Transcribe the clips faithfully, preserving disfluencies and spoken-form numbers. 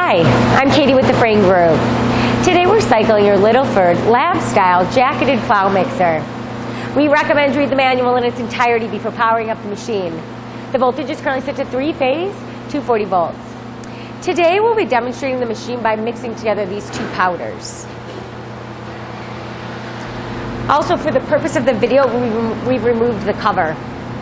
Hi, I'm Katie with the Frain Group. Today we're cycling your Littleford lab-style jacketed plow mixer. We recommend you read the manual in its entirety before powering up the machine. The voltage is currently set to three-phase, two forty volts. Today we'll be demonstrating the machine by mixing together these two powders. Also, for the purpose of the video, we've removed the cover.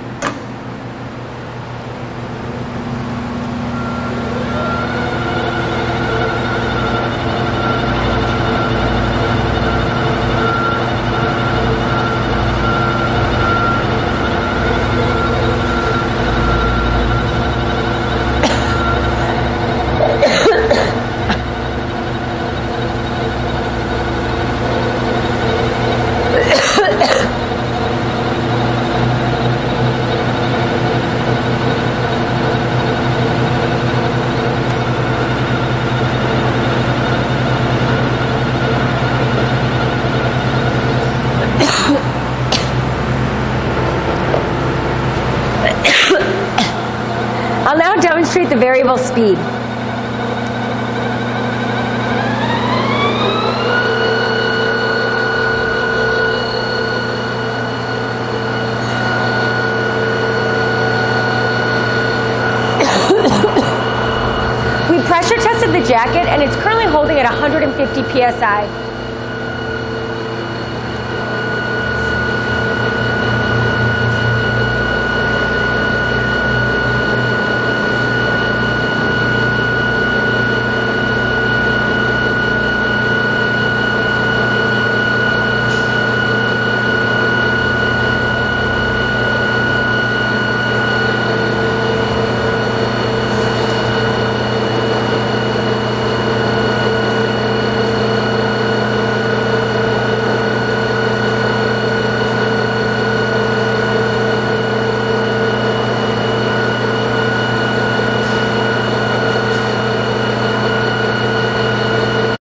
I'll now demonstrate the variable speed. We pressure tested the jacket and it's currently holding at one hundred fifty P S I.